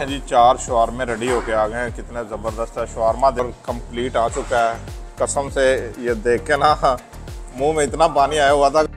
देखें जी, 4 शवारमे रेडी होके आ गए हैं। कितने ज़बरदस्त है शवारमा, कंप्लीट आ चुका है। कसम से ये देख के ना मुंह में इतना पानी आया हुआ था।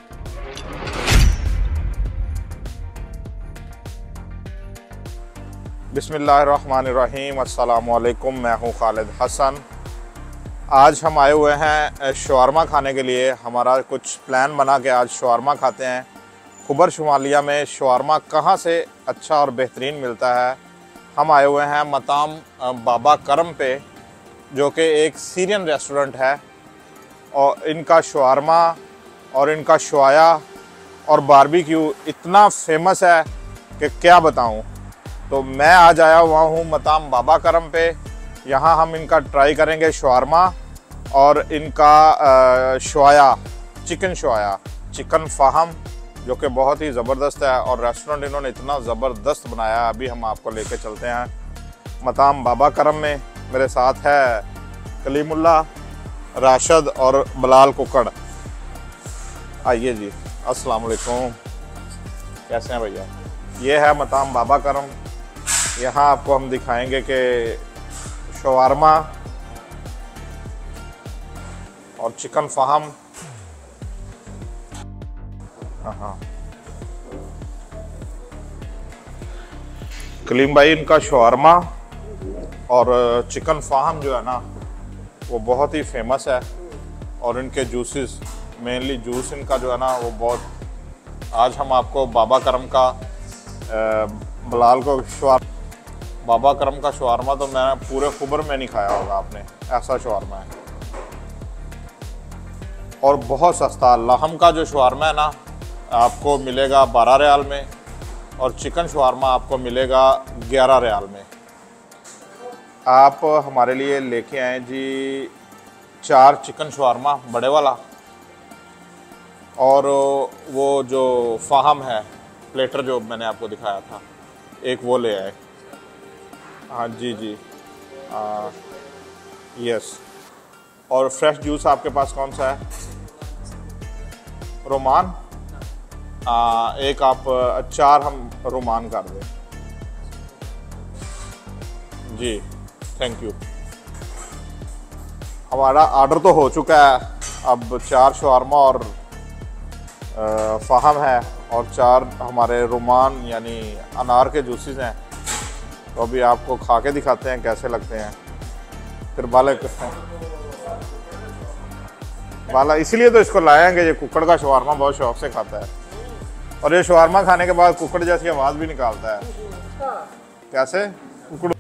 बिस्मिल्लाहिर्रहमानिर्रहीम, अस्सलामु अलैकुम। मैं हूँ खालिद हसन। आज हम आए हुए हैं शवारमा खाने के लिए। हमारा कुछ प्लान बना के आज शवारमा खाते हैं। खुबर शुमालिया में शवारमा कहाँ से अच्छा और बेहतरीन मिलता है। हम आए हुए हैं मताम बाबा करम पे, जो कि एक सीरियन रेस्टोरेंट है। और इनका शवारमा और इनका शवाया और बारबेक्यू इतना फेमस है कि क्या बताऊं। तो मैं आज आया हुआ हूं मताम बाबा करम पे। यहाँ हम इनका ट्राई करेंगे शवारमा और इनका शवाया, चिकन शवाया, चिकन फाहम, जो कि बहुत ही ज़बरदस्त है। और रेस्टोरेंट इन्होंने इतना ज़बरदस्त बनाया है। अभी हम आपको लेके चलते हैं मताम बाबा करम में। मेरे साथ है कलीमुल्ला, राशिद और बिलाल कुकड़। आइए जी, अस्सलाम वालेकुम। कैसे हैं भैया? ये है मताम बाबा करम। यहाँ आपको हम दिखाएंगे कि शवारमा और चिकन फाहम। हाँ, कलीम भाई, इनका शवारमा और चिकन फाहम जो है ना वो बहुत ही फेमस है। और इनके जूसेस, मेनली जूस इनका जो है ना वो बहुत। आज हम आपको बाबा करम का बिलाल को बाबा करम का शवारमा तो मैं पूरे खुबर में नहीं खाया होगा आपने, ऐसा शवारमा है। और बहुत सस्ता। लाहम का जो शवारमा है ना आपको मिलेगा 12 रियाल में, और चिकन शवारमा आपको मिलेगा 11 रियाल में। आप हमारे लिए लेके आए जी 4 चिकन शवारमा बड़े वाला, और वो जो फाहम है प्लेटर जो मैंने आपको दिखाया था, एक वो ले आए। हाँ जी जी, यस। और फ्रेश जूस आपके पास कौन सा है? रोमान। एक आप 4 हम रोमान कर दें जी, थैंक यू। हमारा ऑर्डर तो हो चुका है। अब 4 शवारमा और फाहम है, और 4 हमारे रोमान यानी अनार के जूसेस हैं। तो अभी आपको खा के दिखाते हैं कैसे लगते हैं। फिर बाला इसीलिए तो इसको लाए हैं कि ये कुकड़ का शवारमा बहुत शौक से खाता है। और ये शवारमा खाने के बाद कुकड़ जैसी आवाज़ भी निकालता है। कैसे? कुकड़।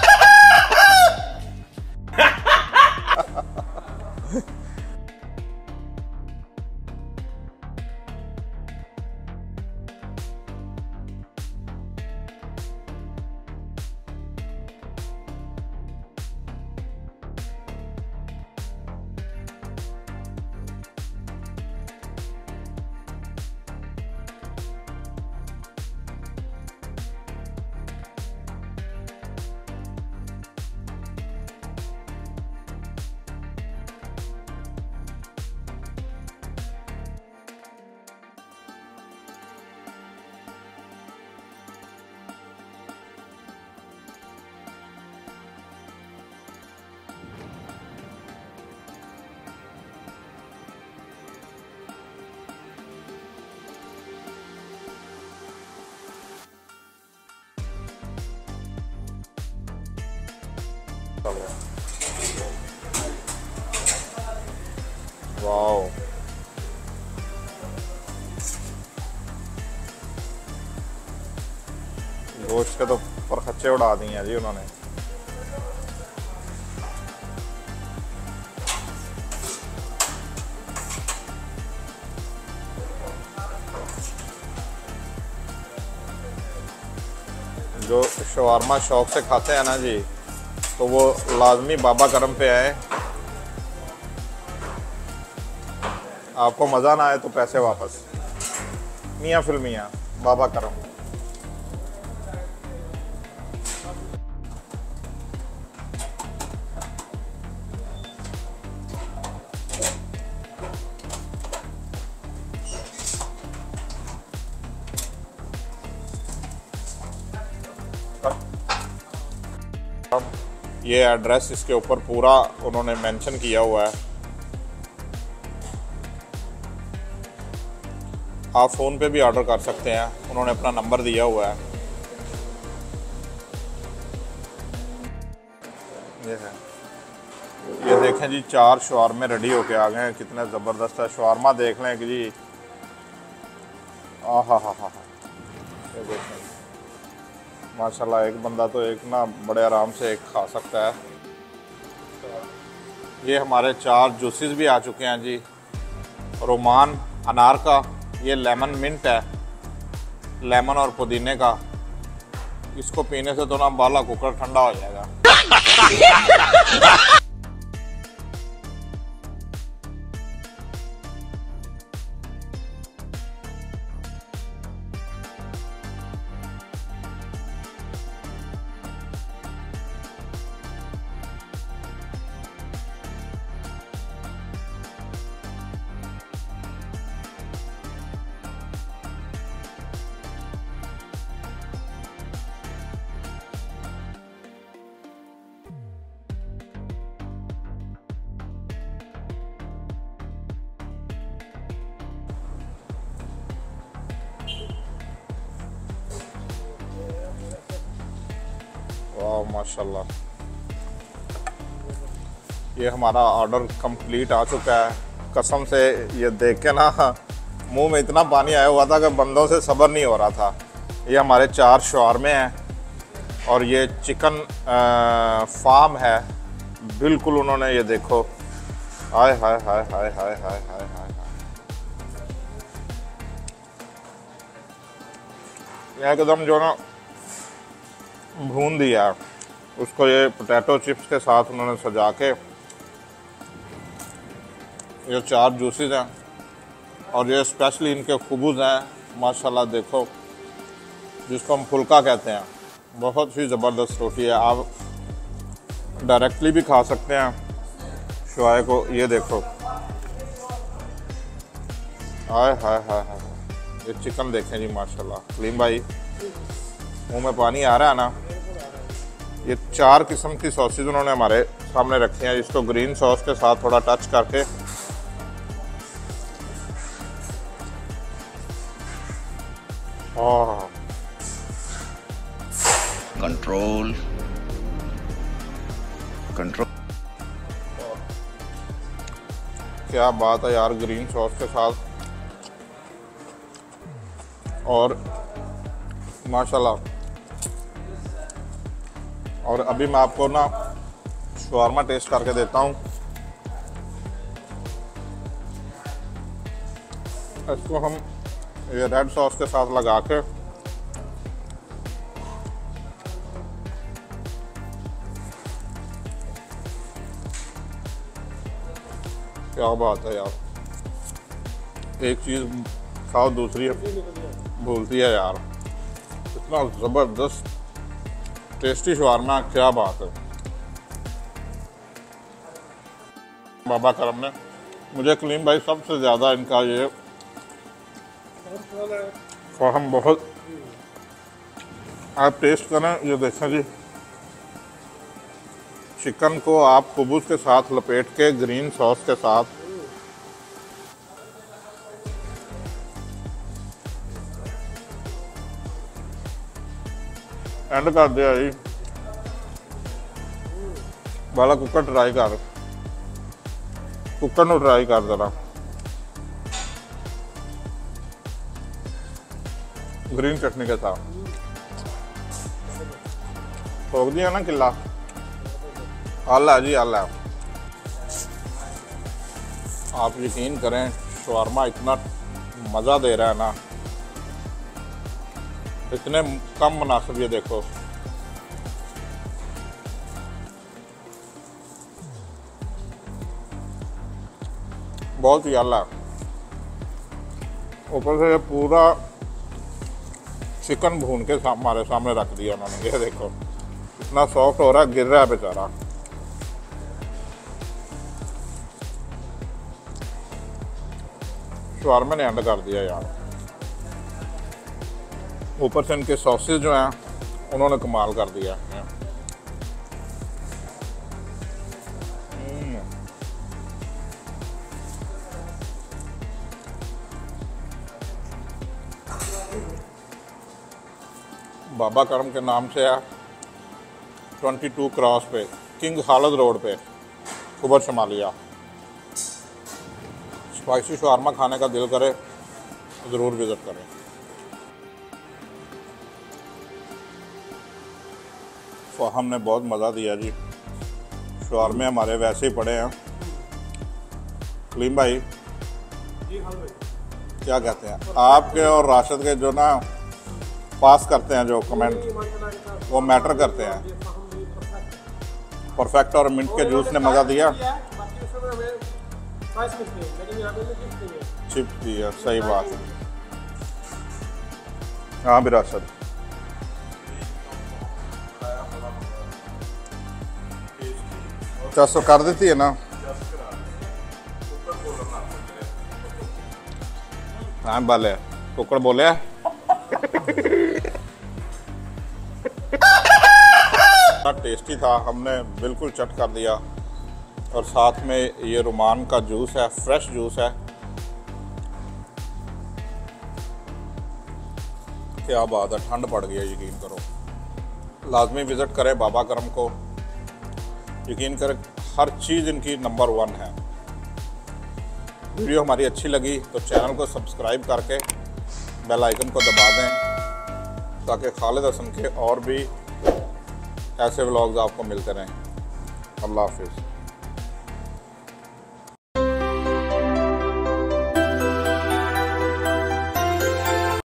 वाओ, गोश्त के तो परखच्चे उड़ा दिए हैं जी उन्होंने। जो शवारमा शौक से खाते हैं ना जी, तो वो लाजमी बाबा करम पे आए। आपको मज़ा ना आए तो पैसे वापस। मियाँ फिल मियाँ, बाबा करम। ये एड्रेस इसके ऊपर पूरा उन्होंने मेंशन किया हुआ है। आप फ़ोन पे भी ऑर्डर कर सकते हैं, उन्होंने अपना नंबर दिया हुआ है। ये है, ये देखें जी 4 शवारमे रेडी होके आ गए हैं। कितने ज़बरदस्त है शवारमा, देख लें कि जी हा। ये देखें माशाल्लाह, एक बंदा तो एक ना बड़े आराम से एक खा सकता है। ये हमारे 4 जूसेस भी आ चुके हैं जी। रोमान अनार का, ये लेमन मिंट है, लेमन और पुदीने का। इसको पीने से तो ना बाला कुकर ठंडा हो जाएगा। वाह माशाल्लाह, ये हमारा ऑर्डर कंप्लीट आ चुका है। कसम से ये देख के ना मुंह में इतना पानी आया हुआ था कि बंदों से सब्र नहीं हो रहा था। ये हमारे 4 शवारमे हैं और ये चिकन फार्म है बिल्कुल। उन्होंने ये देखो, हाय हाय हाय हाय हाय हाय हाय हाय, ये एकदम जो ना भून दिया उसको, ये पोटैटो चिप्स के साथ उन्होंने सजा के। ये 4 जूसेस हैं और ये स्पेशली इनके खुबूज हैं माशाल्लाह। देखो, जिसको हम फुल्का कहते हैं, बहुत ही ज़बरदस्त रोटी है। आप डायरेक्टली भी खा सकते हैं शवाए को। ये देखो, हाय हाय हाय हाय, ये चिकन देखें जी माशाल्लाह। कलीम भाई मुंह में पानी आ रहा है ना। ये 4 किस्म की सॉसेज उन्होंने हमारे सामने रखी हैं। इसको ग्रीन सॉस के साथ थोड़ा टच करके कंट्रोल कंट्रोल, क्या बात है यार, ग्रीन सॉस के साथ और माशाल्लाह। और अभी मैं आपको ना शवारमा टेस्ट करके देता हूँ। इसको हम ये रेड सॉस के साथ लगा के क्या बात है यार, एक चीज़ खाओ दूसरी भूलती है यार। इतना ज़बरदस्त टेस्टी शवारमा, क्या बात है। बाबा करम ने मुझे, कलीम भाई सबसे ज़्यादा इनका ये फहम बहुत, आप टेस्ट करें। ये देखें जी, चिकन को आप खुबूज के साथ लपेट के ग्रीन सॉस के साथ, एंड कर दिया जी। वाला कुकर ट्राई कर, कुकर ਨੂੰ ट्राई कर जरा। ग्रीन चटनी के साथ ठोक दिया ना किला। आला जी आला, आप यकीन करें शवारमा इतना मज़ा दे रहा है ना, इतने कम मुनासिब। ये देखो, बहुत ही आला। ऊपर से ये पूरा चिकन भून के हमारे सामने रख दिया उन्होंने। ये देखो इतना सॉफ्ट हो रहा है, गिर रहा है बेचारा। शवारमे ने एंड कर दिया यार। ऊपर से इनके सॉसेज जो हैं उन्होंने कमाल कर दिया। बाबा करम के नाम से है, 22 क्रॉस पे, किंग खालिद रोड पे, कुबर शमालिया। स्पाइसी शवारमा खाने का दिल करे तो ज़रूर विज़िट करें। तो हमने बहुत मज़ा दिया जी। शवारमे हमारे वैसे ही पड़े हैं। कलीम भाई क्या कहते हैं, आपके और राशिद के जो ना पास करते हैं जो कमेंट, वो मैटर करते हैं। परफेक्ट और मिंट के जूस ने मज़ा दिया, चिप दिया, सही बात है। हाँ भी राशिद तो कर देती है ना। हाँ बाले कुकड़ बोले टेस्टी था, हमने बिल्कुल चट कर दिया। और साथ में ये रुमान का जूस है, फ्रेश जूस है, क्या बात है, ठंड पड़ गई है। यकीन करो, लाजमी विज़िट करें बाबा करम को। यकीन करें हर चीज़ इनकी नंबर 1 है। वीडियो हमारी अच्छी लगी तो चैनल को सब्सक्राइब करके बेल आइकन को दबा दें ताकि खालिद हसन के और भी ऐसे व्लॉग्स आपको मिलते रहें। अल्लाह हाफिज़।